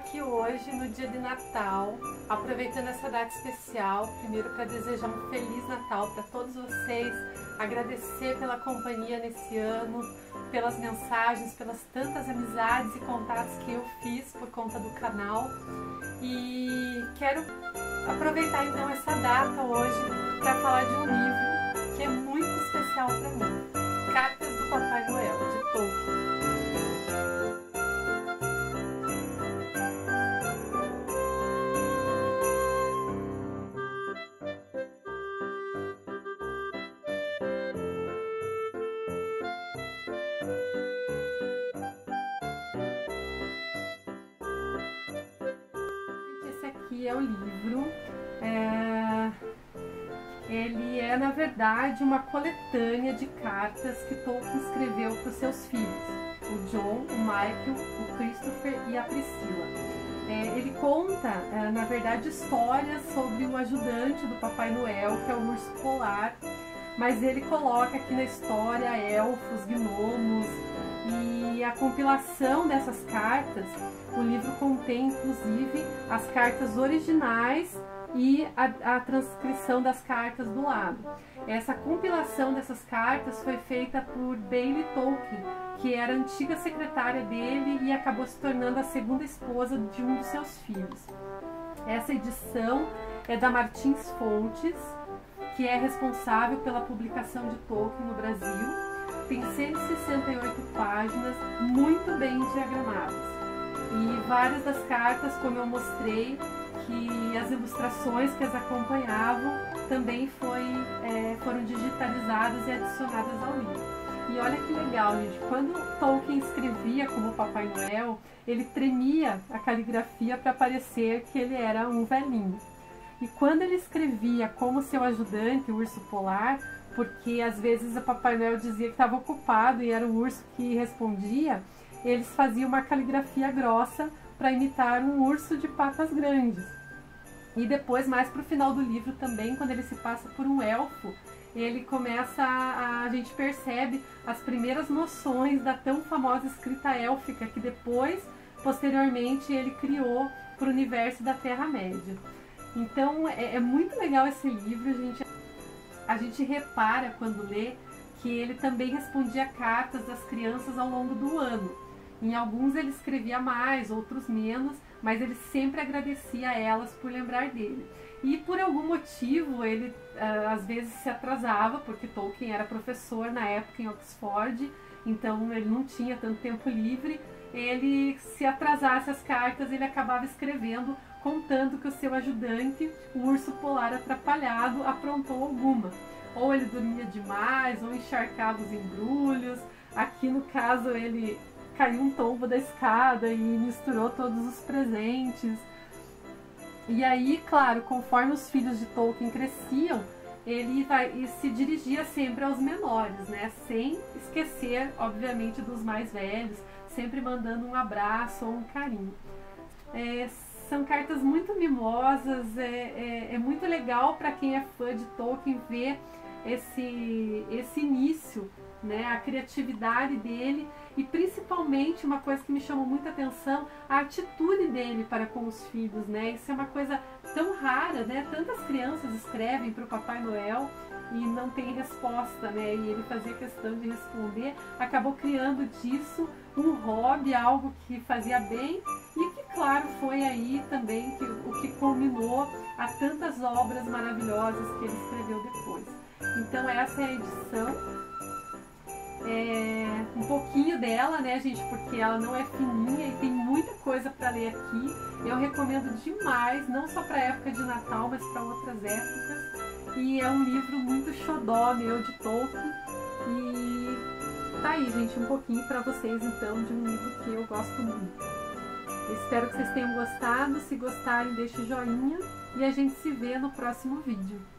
aqui hoje no dia de Natal, aproveitando essa data especial, primeiro para desejar um Feliz Natal para todos vocês, agradecer pela companhia nesse ano, pelas mensagens, pelas tantas amizades e contatos que eu fiz por conta do canal. E quero aproveitar então essa data hoje para falar de um livro que é muito especial para mim, Cartas do Papai Noel, de Tolkien. Esse aqui é o livro. Ele é, na verdade, uma coletânea de cartas que Tolkien escreveu para os seus filhos, o John, o Michael, o Christopher e a Priscila. Ele conta, na verdade, histórias sobre o ajudante do Papai Noel, que é o urso polar, mas ele coloca aqui na história elfos, gnomos, e a compilação dessas cartas, o livro contém, inclusive, as cartas originais e a transcrição das cartas do lado. Essa compilação dessas cartas foi feita por Bailey Tolkien, que era a antiga secretária dele e acabou se tornando a segunda esposa de um dos seus filhos. Essa edição é da Martins Fontes, que é responsável pela publicação de Tolkien no Brasil. Tem 168 páginas, muito bem diagramadas. E várias das cartas, como eu mostrei, que as ilustrações que as acompanhavam também foram digitalizadas e adicionadas ao livro. E olha que legal, gente, quando Tolkien escrevia como Papai Noel, ele tremia a caligrafia para parecer que ele era um velhinho. E quando ele escrevia como seu ajudante, o urso polar, porque às vezes o Papai Noel dizia que estava ocupado e era o urso que respondia, eles faziam uma caligrafia grossa para imitar um urso de patas grandes. E depois, mais para o final do livro também, quando ele se passa por um elfo, ele começa a gente percebe as primeiras noções da tão famosa escrita élfica que depois, posteriormente, ele criou para o universo da Terra-média. Então é muito legal esse livro, a gente repara quando lê que ele também respondia cartas das crianças ao longo do ano. Em alguns ele escrevia mais, outros menos, mas ele sempre agradecia a elas por lembrar dele. E por algum motivo ele às vezes se atrasava, porque Tolkien era professor na época em Oxford, então ele não tinha tanto tempo livre. Ele, se atrasasse as cartas, ele acabava escrevendo, contando que o seu ajudante, o urso polar atrapalhado, aprontou alguma. Ou ele dormia demais, ou encharcava os embrulhos. Aqui no caso ele caiu um tombo da escada e misturou todos os presentes. E aí, claro, conforme os filhos de Tolkien cresciam, ele se dirigia sempre aos menores, né? Sem esquecer, obviamente, dos mais velhos, sempre mandando um abraço ou um carinho. São cartas muito mimosas, é muito legal para quem é fã de Tolkien ver esse início, né, a criatividade dele e principalmente uma coisa que me chamou muita atenção, a atitude dele para com os filhos, né? Isso é uma coisa tão rara, né? Tantas crianças escrevem para o Papai Noel e não tem resposta, né? E ele fazia questão de responder, acabou criando disso um hobby, algo que fazia bem e que, claro, foi aí também o que culminou a tantas obras maravilhosas que ele escreveu depois. Então essa é a edição. Um pouquinho dela, né, gente, porque ela não é fininha e tem muita coisa para ler aqui. Eu recomendo demais, não só para a época de Natal, mas para outras épocas. E é um livro muito xodó meu de Tolkien. E tá aí, gente, um pouquinho para vocês, então, de um livro que eu gosto muito. Espero que vocês tenham gostado. Se gostarem, deixe o joinha e a gente se vê no próximo vídeo.